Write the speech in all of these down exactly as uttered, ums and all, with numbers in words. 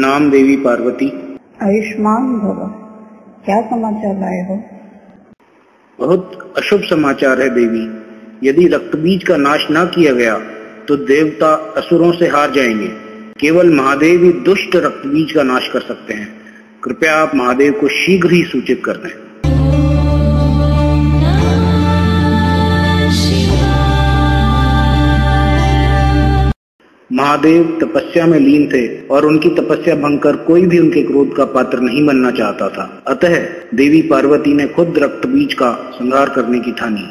प्रणाम देवी पार्वती। आयुष्मान भव। क्या समाचार लाए हो? बहुत अशुभ समाचार है देवी। यदि रक्तबीज का नाश न किया गया तो देवता असुरों से हार जाएंगे। केवल महादेव ही दुष्ट रक्तबीज का नाश कर सकते हैं। कृपया आप महादेव को शीघ्र ही सूचित कर दें। महादेव तपस्या में लीन थे और उनकी तपस्या भंग कर कोई भी उनके क्रोध का पात्र नहीं बनना चाहता था। अतः देवी पार्वती ने खुद रक्तबीज का संहार करने की ठानी।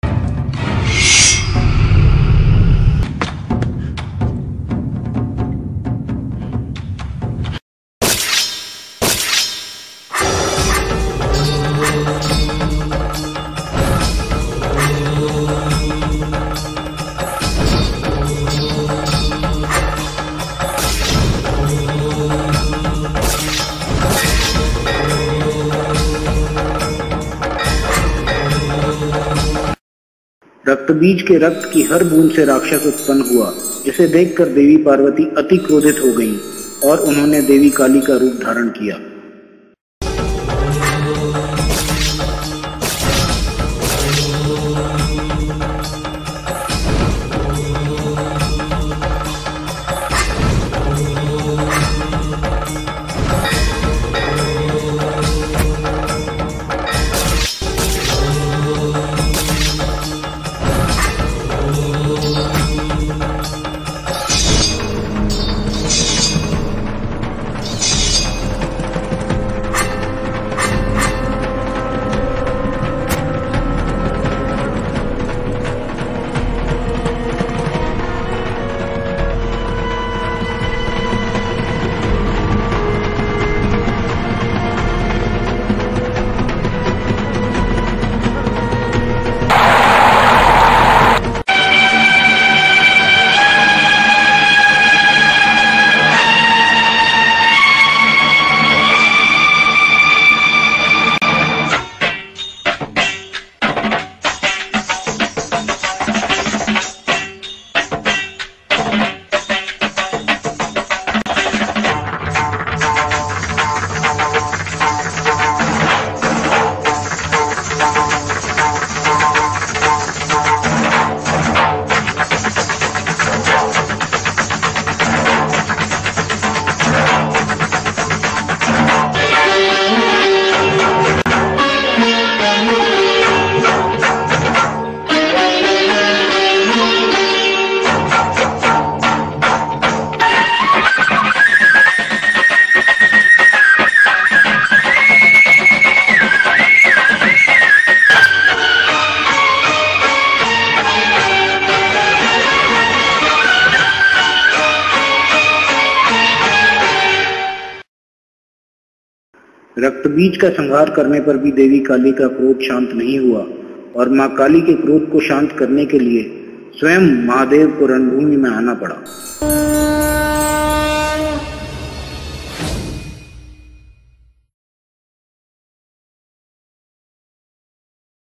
रक्तबीज के रक्त की हर बूंद से राक्षस उत्पन्न हुआ, जिसे देखकर देवी पार्वती अति क्रोधित हो गईं और उन्होंने देवी काली का रूप धारण किया। रक्तबीज का संहार करने पर भी देवी काली का क्रोध शांत नहीं हुआ और मां काली के क्रोध को शांत करने के लिए स्वयं महादेव को रणभूमि में आना पड़ा।